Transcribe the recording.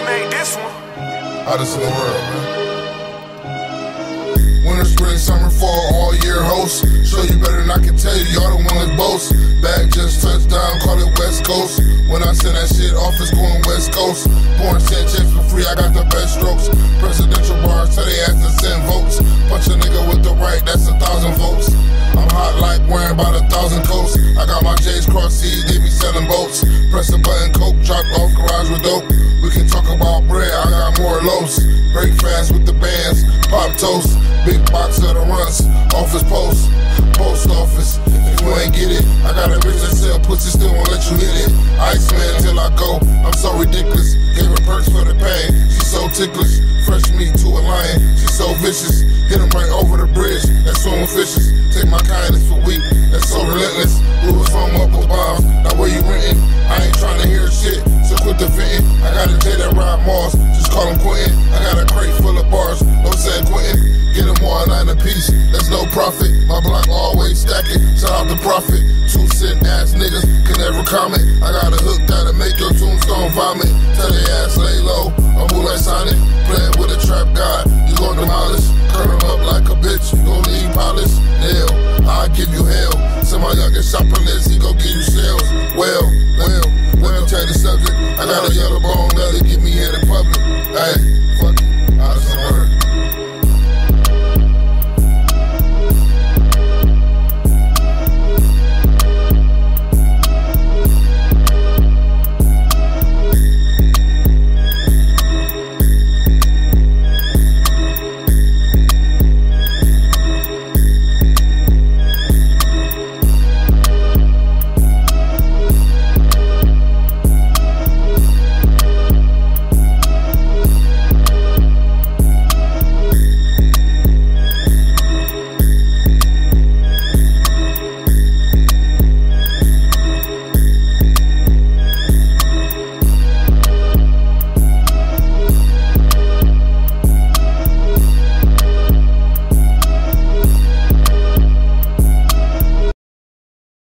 made this one. Hottest in the world, man. Winter, spring, summer, fall, all year host. Show you better than I can tell you, y'all the one that boast. Bag just touched down, call it West Coast. When I send that shit off, it's going West Coast. Born send checks for free, I got the best strokes. Presidential bars, tell they ass to send votes. Punch a nigga with the right, that's 1,000 votes. I'm hot like wearing about 1,000 coats. I got my J's cross C's, they be selling boats. Press a button, coke, drop off garage with dope. We can talk about bread, I got more loaves. Break fast with the bands, pop toast. Big box of the runs, office post, post office. If you ain't get it, I got a bitch that sell pussy, still won't let you hit it. Iceman till I go, I'm so ridiculous. Gave her perks for the pain, she's so ticklish. Fresh meat to a lion, she's so vicious. Hit him right over the bridge, that's swimming fishes. Take my kindness for weak, that's so relentless. Rules from up with bombs, now where you renting? I ain't trying to hear shit, so quit the venting. I got a J that ride Mars, just call him Quentin. I got a crate full of bars, no San Quentin. Get them all 9 a piece, that's no profit. My block always stacking, shout out the profit. 2 cent ass niggas can never comment. I got a hook that'll make your tombstone vomit. Tell they ass lay low, I'm who like Sonic. Playing with a trap god, you gon' demolish. Turn him up like a bitch, you gon' need polish. Nail, I'll give you hell. Send my youngest shopper list, he gon' give you sales. Well, let me change the subject. I got a yellow bone that'll get me here in public. Hey.